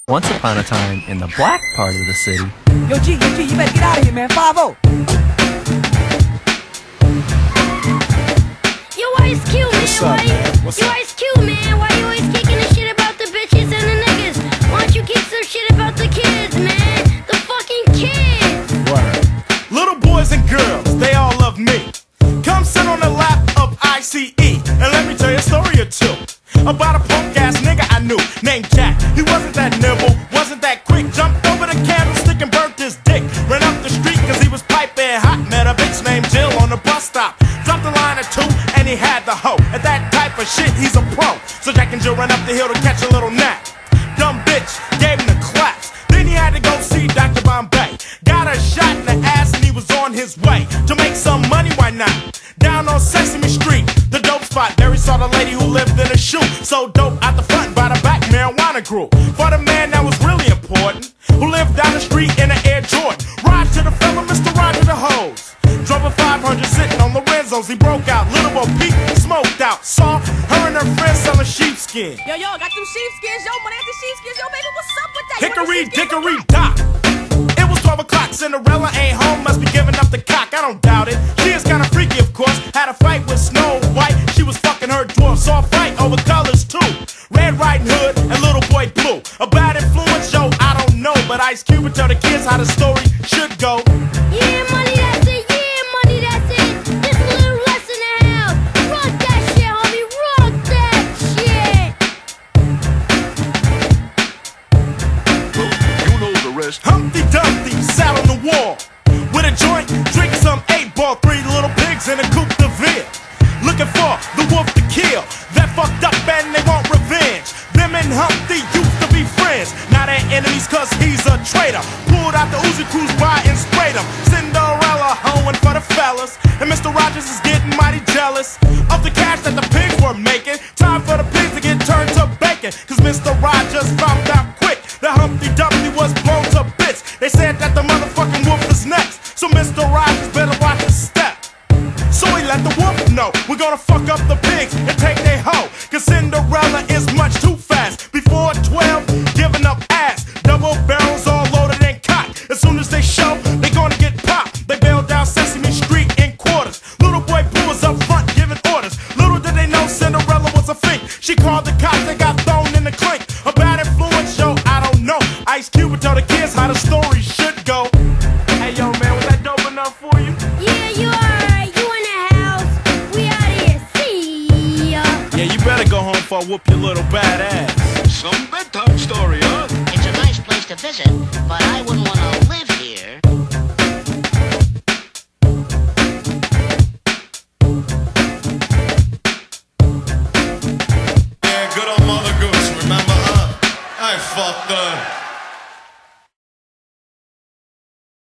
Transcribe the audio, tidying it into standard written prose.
Once upon a time, in the black part of the city. Yo, G, you better get out of here, man. 5-0. Yo, Ice Cube, man. What's up? Ice Cube, man. Why you always kicking the shit about the bitches and the niggas? Why don't you kick some shit about the kids, man? The fucking kids. Word. Little boys and girls, they all love me. Come sit on the lap of ICE, and let me tell you a story or two about a punk ass nigga I knew named Jack. He wasn't that nimble, wasn't that quick. Jumped over the candlestick and burnt his dick. Ran up the street cause he was piping hot. Met a bitch named Jill on the bus stop. Dropped a line or two and he had the hoe. At that type of shit he's a pro. So Jack and Jill ran up the hill to catch a little nap. Dumb bitch gave him the claps. Then he had to go see Dr. Bombay. Got a shot in the ass and he was on his way to make some money, why not? Down on Sesame Street, the dope spot, there he saw the lady who lived in a shoe. So dope out the front, by the back, marijuana grew. For the man that was really important, who lived down the street in an Air Jordan. Ride to the fella, Mr. Roger the Hose. Drove a 500 sitting on Lorenzo's, he broke out. Little Bo Peep smoked out. Saw her and her friends selling sheepskin. Yo, got them sheepskins, yo, man, the sheepskins, yo, baby, what's up with that? Hickory dickory dock. It was 12 o'clock, Cinderella ain't home, must be giving up the cock, I don't doubt it. She is kinda freaky, of course, had a fight with Snow White. She was fucking her dwarf, saw a fight over colors too. Red Riding Hood and Little Boy Blue. A bad influence, yo, I don't know, but Ice Cube would tell the kids how the story should go. Yeah, money, that's it. Yeah, money, that's it. Just a little less in the house. Rock that shit, homie. Rock that shit. You know the rest. Humpty Dumpty sat on the wall with a joint, drinking some 8-ball, 3 little pigs in a coupe de ville. Looking for the wolf to kill. That fucked up and they want revenge. Them and Humpty used to be friends. Now they're enemies cause he's a traitor. Pulled out the Uzi Cruise by and sprayed him. Cinderella hoeing for the fellas. And Mr. Rogers is getting mighty jealous of the cash that the pigs were making. Time for the pigs to get turned to bacon. Cause Mr. Rogers found out quick that Humpty Dumpty was blown to bits. They said that the motherfucking wolf is next. So Mr. Rogers better watch his step. So he let the wolf know, we're gonna fuck up the pigs and take their hoe. Cause Cinderella is much too fast. Before 12, giving up ass. Double barrels all loaded and cocked. As soon as they show, they gonna get popped. They bailed down Sesame Street in quarters. Little Boy Blue was up front giving orders. Little did they know Cinderella was a fake. She called the cops, they got thrown in the clink. A bad influence, yo, I don't know. Ice Cube would tell the kids how the story should go. Hey yo man, was that dope enough for you? Yeah, you alright. You in the house. We out here. See ya. Yeah, you better go home before I whoop your little bad ass. Some bedtime story, huh? It's a nice place to visit, but I wouldn't want to live here. Yeah, good old Mother Goose, remember her? I fucked her.